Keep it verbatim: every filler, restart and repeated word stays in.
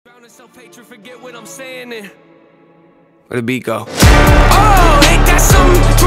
Bound to self-hatred, forget what I'm saying. Where the beat go? Oh, ain't that something?